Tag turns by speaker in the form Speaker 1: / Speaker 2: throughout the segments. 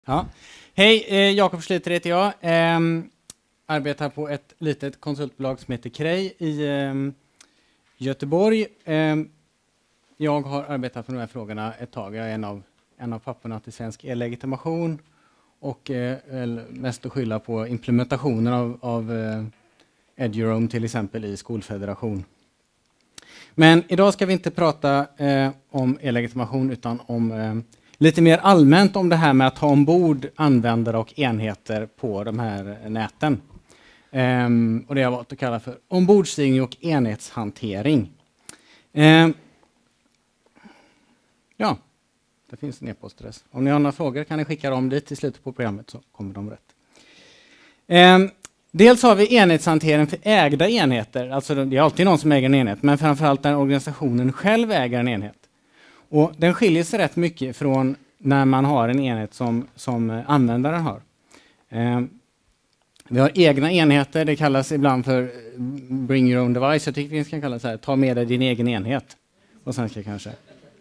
Speaker 1: Ja. Hej, Jakob Schlyter heter jag. Arbetar på ett litet konsultbolag som heter Cray i Göteborg. Jag har arbetat med de här frågorna ett tag. Jag är en av papporna till svensk e-legitimation och mest att skylla på implementationen av Eduroam till exempel i skolfederation. Men idag ska vi inte prata om e-legitimation utan om lite mer allmänt om det här med att ha ombord användare och enheter på de här näten. Och det har jag valt att kalla för ombordstigning och enhetshantering. Ja, det finns en e-postadress. Om ni har några frågor kan ni skicka dem dit i slutet på programmet så kommer de rätt. Dels har vi enhetshantering för ägda enheter. Alltså det är alltid någon som äger en enhet, men framförallt när organisationen själv äger en enhet. Och den skiljer sig rätt mycket från när man har en enhet som användaren har. Vi har egna enheter, det kallas ibland för bring your own device. Jag tycker vi ska kalla det så här, ta med dig din egen enhet. Och sen ska kanske.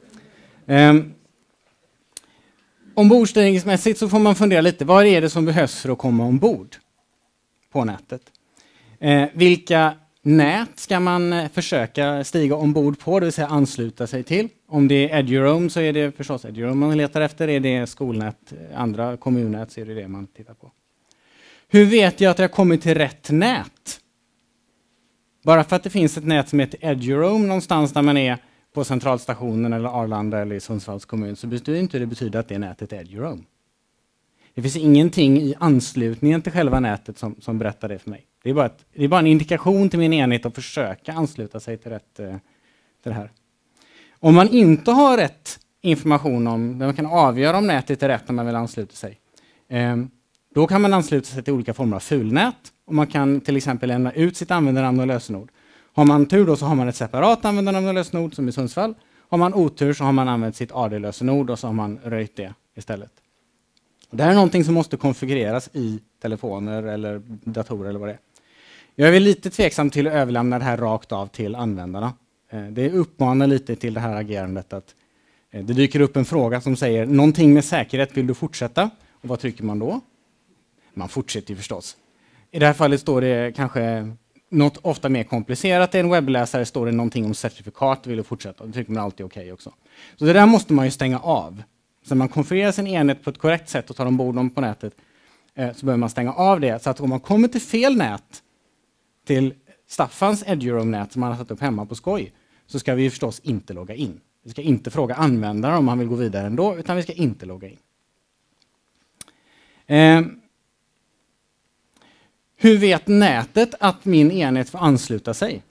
Speaker 1: Ombordstigningsmässigt så får man fundera lite, vad är det som behövs för att komma ombord på nätet? Vilka nät ska man försöka stiga ombord på, det vill säga ansluta sig till? Om det är Eduroam så är det förstås Eduroam man letar efter. Är det skolnät, andra kommunnät så är det man tittar på. Hur vet jag att jag kommer till rätt nät? Bara för att det finns ett nät som heter Eduroam någonstans där man är på centralstationen eller Arlanda eller i Sundsvalls kommun så betyder inte det att det nätet är Eduroam. Det finns ingenting i anslutningen till själva nätet som berättar det för mig. Det är bara en indikation till min enhet att försöka ansluta sig till det här. Om man inte har rätt information om, där man kan avgöra om nätet är rätt när man vill ansluta sig, då kan man ansluta sig till olika former av fulnät. Och man kan till exempel lämna ut sitt användarnamn och lösenord. Har man tur då så har man ett separat användarnamn och lösenord som i Sundsvall. Har man otur så har man använt sitt AD-lösenord och så har man röjt det istället. Det här är någonting som måste konfigureras i telefoner eller datorer eller vad det är. Jag är väl lite tveksam till att överlämna det här rakt av till användarna. Det uppmanar lite till det här agerandet att det dyker upp en fråga som säger någonting med säkerhet, vill du fortsätta? Och vad trycker man då? Man fortsätter ju förstås. I det här fallet står det kanske något ofta mer komplicerat. I en webbläsare står det någonting om certifikat, vill du fortsätta? Då trycker man alltid okej också. Så det där måste man ju stänga av. Så man konfigurerar sin enhet på ett korrekt sätt och tar ombord dem på nätet så behöver man stänga av det. Så att om man kommer till fel nät, till Staffans Eduroam-nät som man har satt upp hemma på skoj, så ska vi förstås inte logga in. Vi ska inte fråga användaren om han vill gå vidare ändå, utan vi ska inte logga in. Hur vet nätet att min enhet får ansluta sig?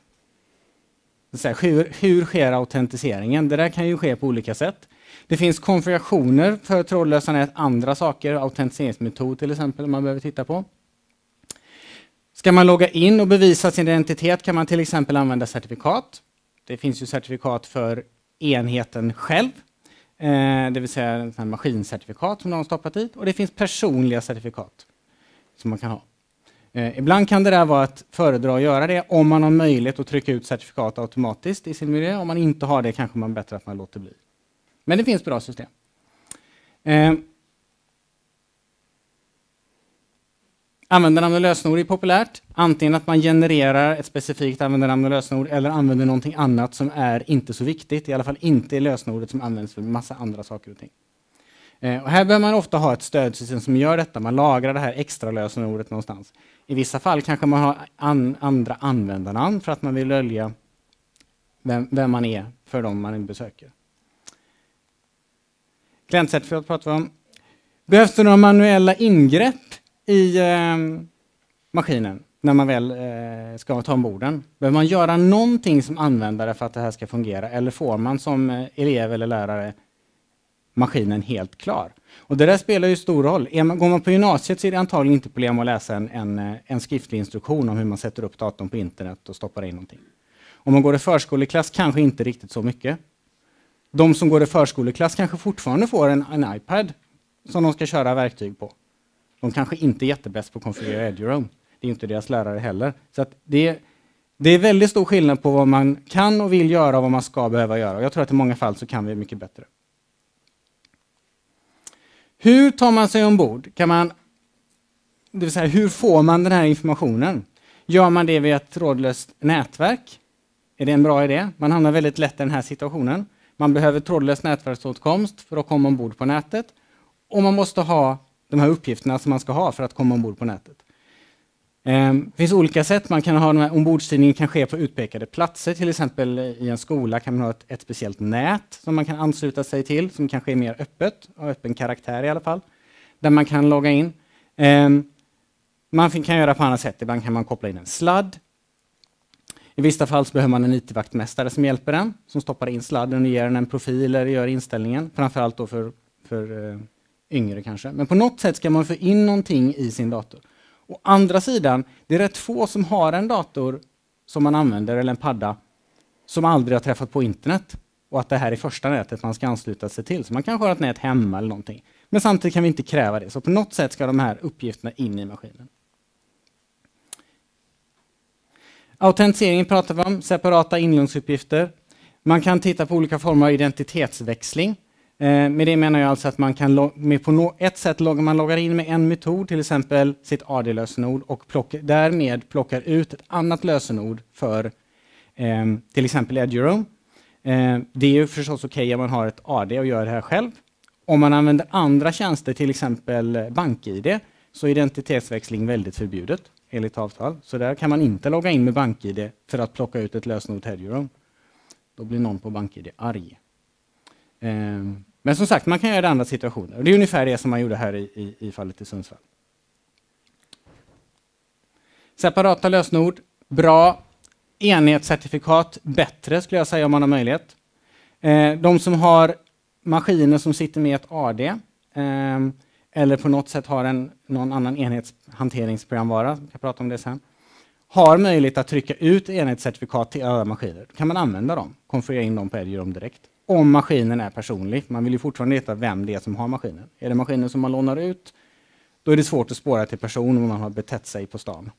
Speaker 1: Hur sker autentiseringen? Det där kan ju ske på olika sätt. Det finns konfigurationer för trådlösa nät, andra saker, autentiseringsmetod till exempel man behöver titta på. Ska man logga in och bevisa sin identitet kan man till exempel använda certifikat. Det finns ju certifikat för enheten själv, det vill säga en sån maskincertifikat som någon stoppat dit. Och det finns personliga certifikat som man kan ha. Ibland kan det där vara att föredra att göra det om man har möjlighet att trycka ut certifikat automatiskt i sin miljö. Om man inte har det kanske man bättre att man låter bli. Men det finns bra system. Användarnamn och lösenord är populärt. Antingen att man genererar ett specifikt användarnamn och lösenord eller använder någonting annat som är inte så viktigt. I alla fall inte i lösenordet som används för massa andra saker och ting. Och här behöver man ofta ha ett stödsystem som gör detta. Man lagrar det här extra lösenordet någonstans. I vissa fall kanske man har andra användarnamn för att man vill dölja vem man är för dem man besöker. Klientcertifikat pratar vi om. Behövs det några manuella ingrepp i maskinen när man väl ska ta ombord den? Behöver man göra någonting som användare för att det här ska fungera? Eller får man som elev eller lärare maskinen helt klar? Och det där spelar ju stor roll. Går man på gymnasiet så är det antagligen inte problem att läsa en skriftlig instruktion om hur man sätter upp datorn på internet och stoppar in någonting. Om man går i förskoleklass kanske inte riktigt så mycket. De som går i förskoleklass kanske fortfarande får en iPad som de ska köra verktyg på. De kanske inte är jättebäst på att konfigurera Eduroam. Det är inte deras lärare heller. Så att det är väldigt stor skillnad på vad man kan och vill göra och vad man ska behöva göra. Och jag tror att i många fall så kan vi mycket bättre. Hur tar man sig ombord? Det vill säga, hur får man den här informationen? Gör man det via ett trådlöst nätverk? Är det en bra idé? Man hamnar väldigt lätt i den här situationen. Man behöver trådlös nätverksåtkomst för att komma ombord på nätet. Och man måste ha de här uppgifterna som man ska ha för att komma ombord på nätet. Det finns olika sätt. Man kan ha den här ombordstyrningen kan ske på utpekade platser. Till exempel i en skola kan man ha ett speciellt nät som man kan ansluta sig till. Som kan ske mer öppet, av öppen karaktär i alla fall. Där man kan logga in. Man kan göra på annat sätt. Ibland kan man koppla in en sladd. I vissa fall så behöver man en IT-vaktmästare som hjälper den. Som stoppar in sladden och ger den en profil eller gör inställningen. Framförallt då för yngre kanske. Men på något sätt ska man få in någonting i sin dator. Å andra sidan, det är rätt få som har en dator som man använder eller en padda som aldrig har träffat på internet. Och att det här är första nätet man ska ansluta sig till. Så man kanske har ett nät hemma eller någonting. Men samtidigt kan vi inte kräva det. Så på något sätt ska de här uppgifterna in i maskinen. Autentisering pratar vi om, separata inloggsuppgifter. Man kan titta på olika former av identitetsväxling. Med det menar jag alltså att man kan på ett sätt man loggar in med en metod, till exempel sitt AD-lösenord och därmed plockar ut ett annat lösenord för till exempel Eduroam. Det är ju förstås okej om man har ett AD och gör det här själv. Om man använder andra tjänster, till exempel BankID, så är identitetsväxling väldigt förbjudet enligt avtal. Så där kan man inte logga in med BankID för att plocka ut ett lösenord till Eduroam. Då blir någon på BankID arg. Men som sagt, man kan göra det i andra situationer. Och det är ungefär det som man gjorde här i fallet i Sundsvall. Separata lösenord, bra. Enhetscertifikat, bättre skulle jag säga om man har möjlighet. De som har maskiner som sitter med ett AD eller på något sätt har någon annan enhetshanteringsprogramvara, jag kan prata om det sen, har möjlighet att trycka ut enhetscertifikat till alla maskiner. Då kan man använda dem, konfigurera in dem på Eduroam direkt. Om maskinen är personlig. Man vill ju fortfarande veta vem det är som har maskinen. Är det maskinen som man lånar ut, då är det svårt att spåra till person om man har betett sig på stan.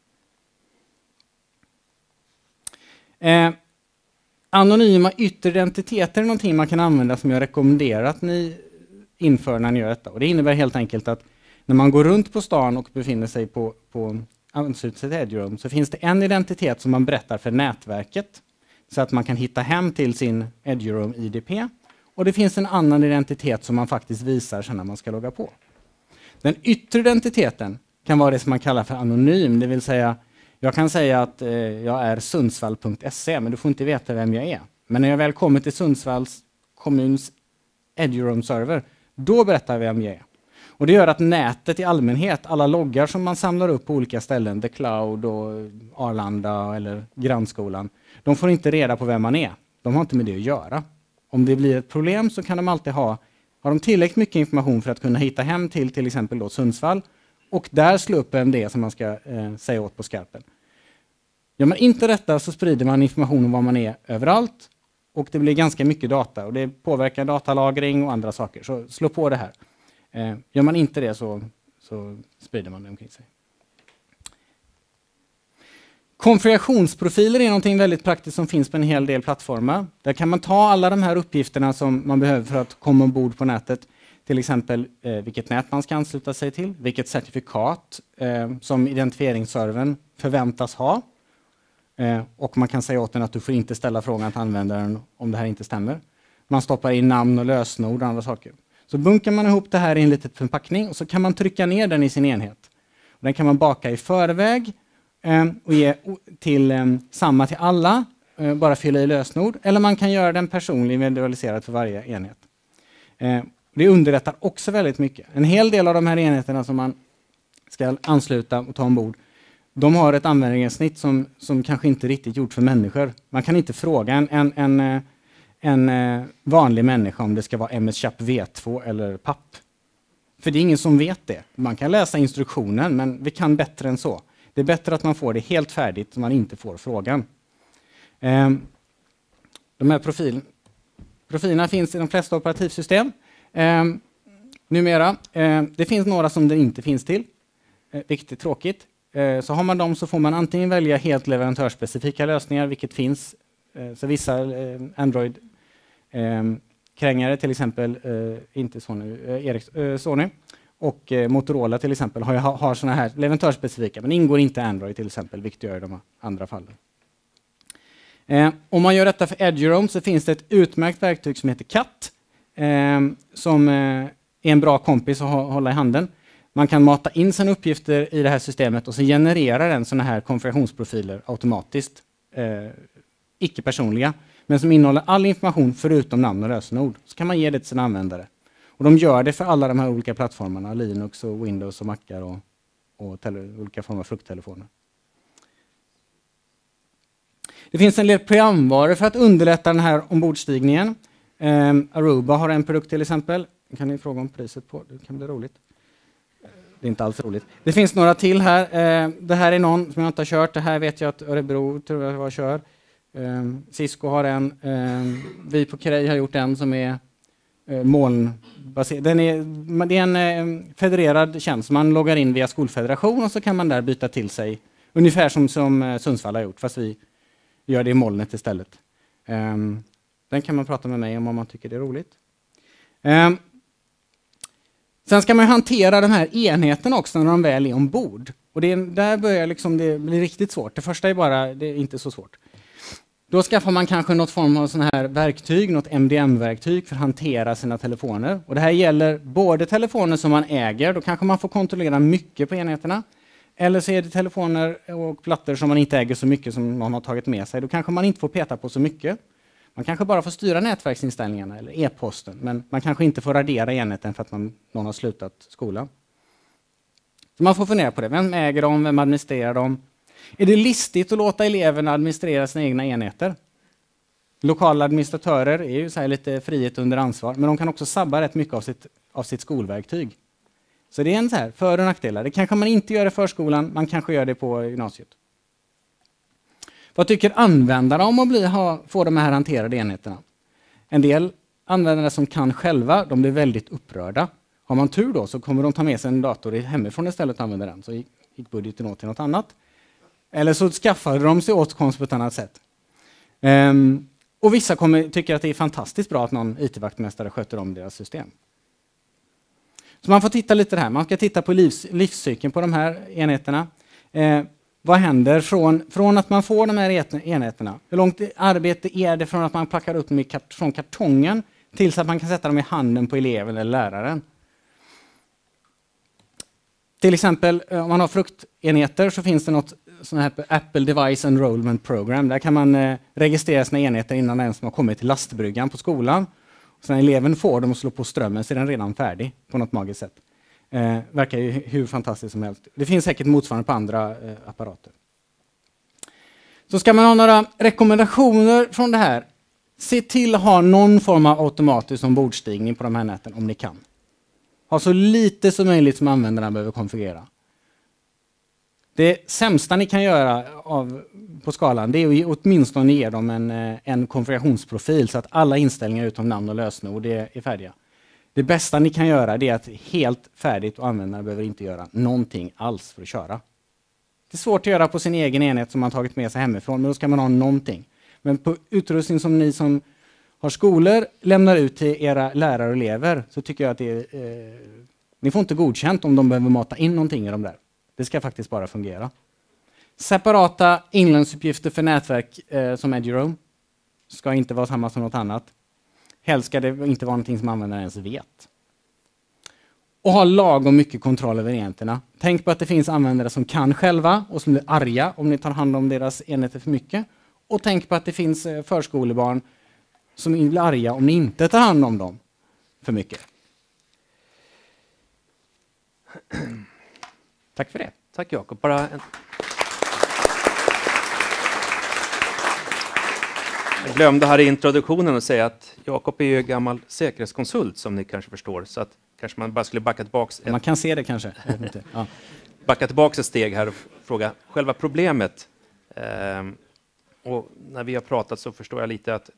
Speaker 1: Anonyma yttre identiteter är någonting man kan använda som jag rekommenderar att ni inför när ni gör detta. Och det innebär helt enkelt att när man går runt på stan och befinner sig på ansluter sig till Eduroam så finns det en identitet som man berättar för nätverket så att man kan hitta hem till sin Eduroam IDP. Och det finns en annan identitet som man faktiskt visar sen när man ska logga på. Den yttre identiteten kan vara det som man kallar för anonym, det vill säga jag kan säga att jag är sundsvall.se, men du får inte veta vem jag är. Men när jag väl kommer till Sundsvalls kommuns Eduroam-server, då berättar jag vem jag är. Och det gör att nätet i allmänhet, alla loggar som man samlar upp på olika ställen, The Cloud och Arlanda eller Grannskolan, de får inte reda på vem man är. De har inte med det att göra. Om det blir ett problem så kan de alltid har de tillräckligt mycket information för att kunna hitta hem till exempel då Sundsvall och där slå upp vem det är som man ska säga åt på skarpen. Gör man inte detta så sprider man information om vad man är överallt och det blir ganska mycket data och det påverkar datalagring och andra saker. Så slå på det här. Gör man inte det så sprider man det omkring sig. Konfigurationsprofiler är någonting väldigt praktiskt som finns på en hel del plattformar. Där kan man ta alla de här uppgifterna som man behöver för att komma ombord på nätet. Till exempel vilket nät man ska ansluta sig till, vilket certifikat som identifieringsservern förväntas ha. Och man kan säga åt den att du får inte ställa frågan till användaren om det här inte stämmer. Man stoppar in namn och lösenord och andra saker. Så bunkar man ihop det här i en liten förpackning och så kan man trycka ner den i sin enhet. Och den kan man baka i förväg och ge samma till alla, bara fylla i lösenord. Eller man kan göra den personlig individualiserad för varje enhet. Det underlättar också väldigt mycket. En hel del av de här enheterna som man ska ansluta och ta ombord, de har ett användningssnitt som kanske inte är riktigt gjort för människor. Man kan inte fråga en vanlig människa om det ska vara MS-CHAP V2 eller PAP. För det är ingen som vet det. Man kan läsa instruktionen, men vi kan bättre än så. Det är bättre att man får det helt färdigt så man inte får frågan. De här profilerna finns i de flesta operativsystem. Numera. Det finns några som det inte finns till. Vilket är tråkigt. Så har man dem så får man antingen välja helt leverantörsspecifika lösningar, vilket finns. Så vissa Android krängare, till exempel inte Sony, Sony och Motorola till exempel har såna här leverantörsspecifika, men ingår inte Android till exempel, vilket gör de andra fallen. Om man gör detta för Eduroam så finns det ett utmärkt verktyg som heter Cat, som är en bra kompis att hålla i handen. Man kan mata in sina uppgifter i det här systemet och så genererar den såna här konfigurationsprofiler automatiskt, icke-personliga, men som innehåller all information förutom namn och lösenord. Så kan man ge det till sina användare. Och de gör det för alla de här olika plattformarna, Linux och Windows och Macar och olika former av frukttelefoner. Det finns en del programvaror för att underlätta den här ombordstigningen. Aruba har en produkt till exempel. Kan ni fråga om priset på? Det kan bli roligt. Det är inte alls roligt. Det finns några till här. Det här är någon som jag inte har kört. Det här vet jag att Örebro tror jag kör. Cisco har en. Vi på Cray har gjort en som är molnbaserad. Det är en federerad tjänst. Man loggar in via skolfederation och så kan man där byta till sig. Ungefär som Sundsvall har gjort, fast vi gör det i molnet istället. Den kan man prata med mig om man tycker det är roligt. Sen ska man hantera de här enheterna också när de väl är ombord. Och där börjar det bli riktigt svårt. Det första är bara, det är inte så svårt. Då skaffar man kanske något form av sån här verktyg, något MDM-verktyg för att hantera sina telefoner. Och det här gäller både telefoner som man äger, då kanske man får kontrollera mycket på enheterna. Eller så är det telefoner och plattor som man inte äger så mycket som någon har tagit med sig. Då kanske man inte får peta på så mycket. Man kanske bara får styra nätverksinställningarna eller e-posten, men man kanske inte får radera enheten för att någon har slutat skolan. Så man får fundera på det. Vem äger dem? Vem administrerar dem? Är det listigt att låta eleverna administrera sina egna enheter? Lokala administratörer är ju så här lite frihet under ansvar, men de kan också sabba rätt mycket av sitt skolverktyg. Så det är en så här för- och nackdelar. Det kanske man inte gör i förskolan, man kanske gör det på gymnasiet. Vad tycker användarna om att få de här hanterade enheterna? En del användare som kan själva, de blir väldigt upprörda. Har man tur då så kommer de ta med sig en dator hemifrån istället och använda den. Så gick budgeten åt till något annat. Eller så skaffade de sig åtkomst på ett annat sätt. Och vissa tycker att det är fantastiskt bra att någon IT-vaktmästare sköter om deras system. Så man får titta lite här. Man ska titta på livscykeln på de här enheterna. Vad händer från att man får de här enheterna? Hur långt arbete är det från att man packar upp dem från kartongen tills att man kan sätta dem i handen på eleven eller läraren? Till exempel om man har fruktenheter så finns det något sån här Apple Device Enrollment Program. Där kan man registrera sina enheter innan den som har kommit till lastbryggan på skolan. Och så när eleven får dem och slår på strömmen så är den redan färdig på något magiskt sätt. Verkar ju hur fantastiskt som helst. Det finns säkert motsvarande på andra apparater. Så ska man ha några rekommendationer från det här. Se till att ha någon form av automatisk ombordstigning på de här näten om ni kan. Ha så lite som möjligt som användarna behöver konfigurera. Det sämsta ni kan göra på skalan det är att åtminstone ge dem en konfigurationsprofil så att alla inställningar utom namn och lösenord är färdiga. Det bästa ni kan göra det är att helt färdigt och användarna behöver inte göra någonting alls för att köra. Det är svårt att göra på sin egen enhet som man tagit med sig hemifrån, men då ska man ha någonting. Men på utrustning som ni som har skolor lämnar ut till era lärare och elever så tycker jag att ni får inte godkänt om de behöver mata in någonting i de där. Det ska faktiskt bara fungera. Separata inlänsuppgifter för nätverk som Eduroam ska inte vara samma som något annat. Helst ska det inte vara någonting som användaren ens vet. Och ha lagom mycket kontroll över enheterna. Tänk på att det finns användare som kan själva och som blir arga om ni tar hand om deras enheter för mycket. Och tänk på att det finns förskolebarn som blir arga om ni inte tar hand om dem för mycket. Tack för det.
Speaker 2: Tack Jakob. Jag glömde här i introduktionen att säga att Jakob är ju gammal säkerhetskonsult som ni kanske förstår. Så att kanske man bara skulle backa tillbaka.
Speaker 1: Man kan se det kanske. Ja.
Speaker 2: Backa tillbaka ett steg här och fråga själva problemet. Och när vi har pratat så förstår jag lite att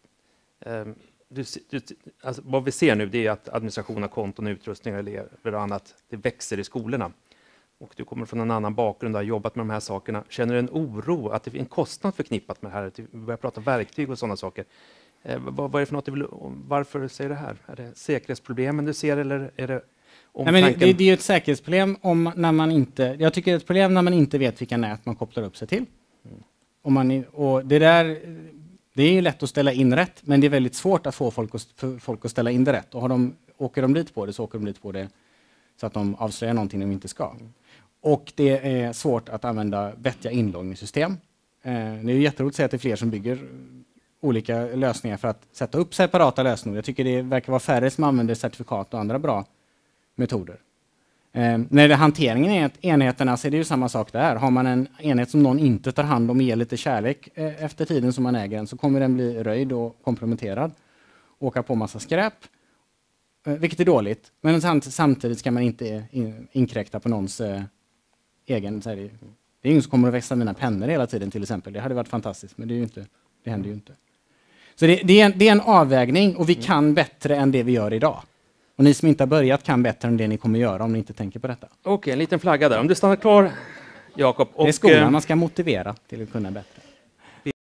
Speaker 2: alltså vad vi ser nu det är att administration av konton, utrustning, elever och annat, det växer i skolorna. Och du kommer från en annan bakgrund och har jobbat med de här sakerna. Känner du en oro att det är en kostnad förknippat med det här? Vi börjar prata verktyg och sådana saker. Vad är det för något du vill, varför säger det här? Är det säkerhetsproblemen du ser eller är det
Speaker 1: Nej, men det är ju ett säkerhetsproblem när man inte, jag tycker det är ett problem när man inte vet vilka nät man kopplar upp sig till. Och det är ju lätt att ställa in rätt, men det är väldigt svårt att få folk att ställa in det rätt. Och åker de dit på det så åker de dit på det så att de avslöjar någonting de inte ska. Och det är svårt att använda vettiga inloggningssystem. Det är ju jätteroligt att säga att det är fler som bygger olika lösningar för att sätta upp separata lösningar. Jag tycker det verkar vara färre som använder certifikat och andra bra metoder. När det hanteringen är enheterna så är det ju samma sak där. Har man en enhet som någon inte tar hand om och ger lite kärlek efter tiden som man äger den, så kommer den bli röjd och komprometterad. Åka på massa skräp, vilket är dåligt. Men samtidigt ska man inte inkräkta på någons egen... Det är ingen som kommer att växla mina pennor hela tiden till exempel. Det hade varit fantastiskt, men det händer ju inte. Så det är en avvägning och vi kan bättre än det vi gör idag. Och ni som inte har börjat kan bättre än det ni kommer göra om ni inte tänker på detta.
Speaker 2: Okej, en liten flagga där. Om du stannar kvar, Jakob.
Speaker 1: Det är skolan man ska motivera till att kunna bättre.